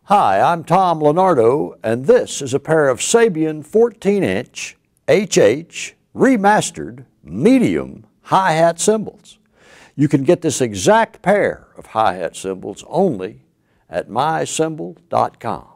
Hi, I'm Tom Leonardo, and this is a pair of Sabian 14-inch HH remastered medium hi-hat cymbals. You can get this exact pair of hi-hat cymbals only at mycymbal.com.